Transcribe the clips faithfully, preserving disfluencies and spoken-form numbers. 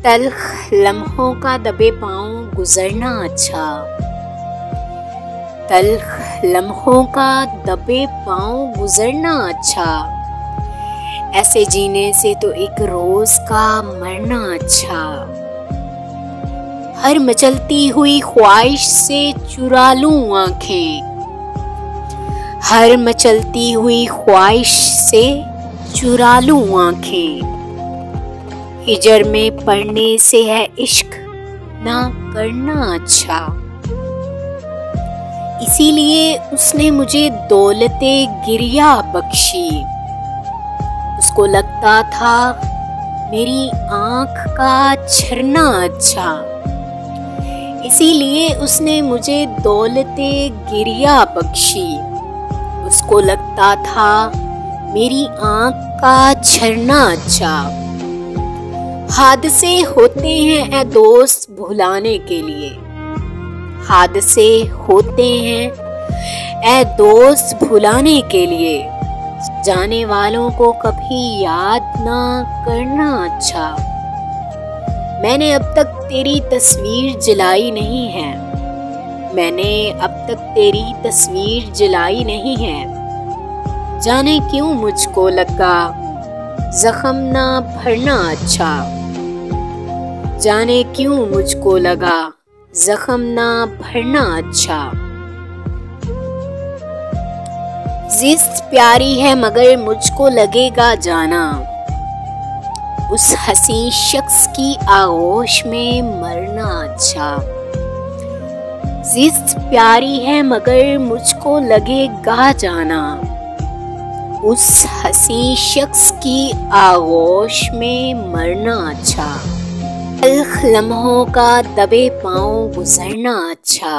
तल्ख लम्हों का दबे पाँव गुजरना अच्छा। तल्ख लम्हों का दबे पाँव गुजरना अच्छा। ऐसे जीने से तो एक रोज का मरना अच्छा। हर मचलती हुई ख्वाहिश से चुरा लूं आंखें। हर मचलती हुई ख्वाहिश से चुरा लूं आंखें। हिजर में पढ़ने से है इश्क ना करना अच्छा। इसीलिए उसने मुझे दौलते गिरिया बख्शी। उसको लगता था मेरी आंख का झरना अच्छा। इसीलिए उसने मुझे दौलते गिरिया बख्शी। उसको लगता था मेरी आंख का झरना अच्छा। हादसे होते हैं ए दोस्त भुलाने के लिए। हादसे होते हैं ए दोस्त भुलाने के लिए। जाने वालों को कभी याद ना करना अच्छा। मैंने अब तक तेरी तस्वीर जलाई नहीं है। मैंने अब तक तेरी तस्वीर जलाई नहीं है। जाने क्यों मुझको लगा जख्म ना भरना अच्छा। जाने क्यों मुझको लगा जख्म ना भरना अच्छा। जिस्त प्यारी है मगर मुझको लगेगा जाना। उस हसी शख्स की आगोश में मरना अच्छा। जिस्त प्यारी है मगर मुझको लगेगा जाना। उस हसी शख्स की आगोश में मरना अच्छा। तल्ख लम्हों का दबे पाँव गुजरना अच्छा।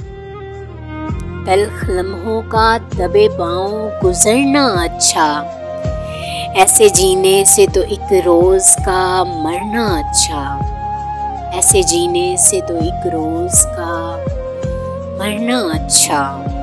तल्ख लम्हों का दबे पाँव गुजरना अच्छा। ऐसे जीने से तो एक रोज का मरना अच्छा। ऐसे जीने से तो एक रोज का मरना अच्छा।